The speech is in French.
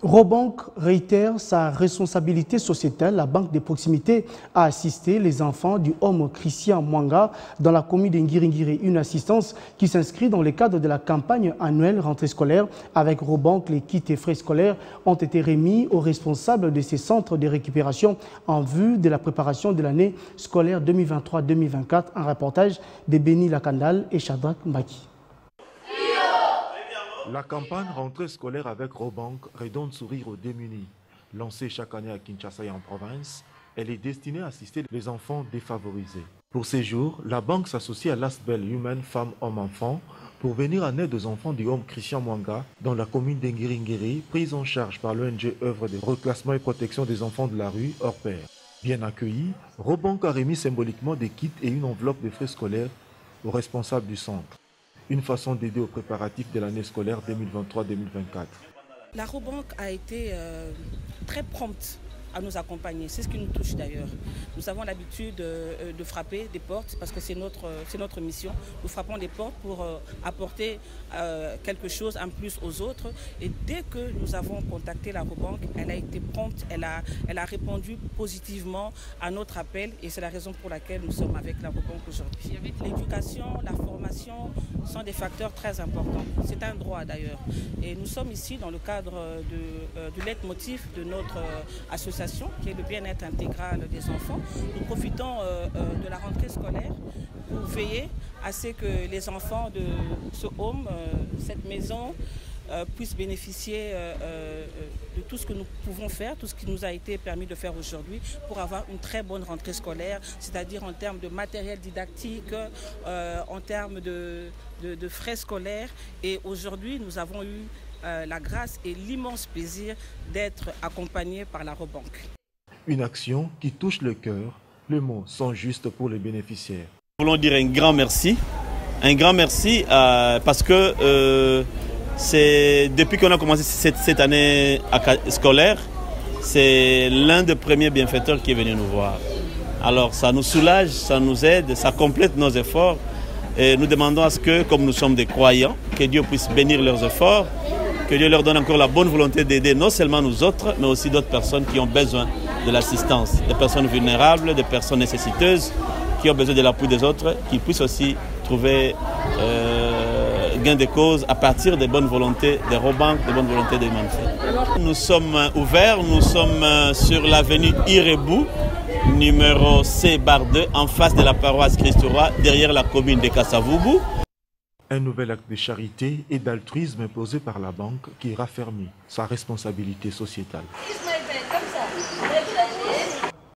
Robank réitère sa responsabilité sociétale. La banque de proximité a assisté les enfants du homme Christian Mwanga dans la commune de Ngiringiri. Une assistance qui s'inscrit dans le cadre de la campagne annuelle rentrée scolaire. Avec Robank, les kits et frais scolaires ont été remis aux responsables de ces centres de récupération en vue de la préparation de l'année scolaire 2023-2024. Un reportage de Béni Lakandal et Shadrach Mbaki. La campagne rentrée scolaire avec Robank redonne sourire aux démunis. Lancée chaque année à Kinshasa et en province, elle est destinée à assister les enfants défavorisés. Pour ces jours, la banque s'associe à l'Asbel Human Femmes Hommes Enfants pour venir en aide aux enfants du homme Christian Mwanga dans la commune d'Ngiringiri, prise en charge par l'ONG œuvre de reclassement et protection des enfants de la rue hors pair. Bien accueilli, Robank a remis symboliquement des kits et une enveloppe de frais scolaires aux responsables du centre. Une façon d'aider aux préparatifs de l'année scolaire 2023-2024. La Robank a été très prompte à nous accompagner. C'est ce qui nous touche d'ailleurs. Nous avons l'habitude de frapper des portes parce que c'est notre mission. Nous frappons des portes pour apporter quelque chose en plus aux autres. Et dès que nous avons contacté la Robank, elle a été prompte, elle a répondu positivement à notre appel et c'est la raison pour laquelle nous sommes avec la Robank aujourd'hui. L'éducation, la formation sont des facteurs très importants. C'est un droit d'ailleurs. Et nous sommes ici dans le cadre du leitmotiv de notre association qui est le bien-être intégral des enfants. Nous profitons de la rentrée scolaire pour veiller à ce que les enfants de ce home, cette maison, puissent bénéficier de tout ce que nous pouvons faire, tout ce qui nous a été permis de faire aujourd'hui pour avoir une très bonne rentrée scolaire, c'est-à-dire en termes de matériel didactique, en termes de frais scolaires. Et aujourd'hui, nous avons eu la grâce et l'immense plaisir d'être accompagnés par la Robank. Une action qui touche le cœur, les mots sont justes pour les bénéficiaires. Nous voulons dire un grand merci parce que c'est depuis qu'on a commencé cette année scolaire, c'est l'un des premiers bienfaiteurs qui est venu nous voir. Alors ça nous soulage, ça nous aide, ça complète nos efforts et nous demandons à ce que, comme nous sommes des croyants, que Dieu puisse bénir leurs efforts, que Dieu leur donne encore la bonne volonté d'aider non seulement nous autres, mais aussi d'autres personnes qui ont besoin de l'assistance, des personnes vulnérables, des personnes nécessiteuses, qui ont besoin de l'appui des autres, qui puissent aussi trouver gain de cause à partir des bonnes volontés des Robank, des bonnes volontés des Manfred. Nous sommes ouverts, nous sommes sur l'avenue Irebou, numéro C/2, en face de la paroisse Christ-Roi, derrière la commune de Kassavubu. Un nouvel acte de charité et d'altruisme posé par la banque qui raffermit sa responsabilité sociétale.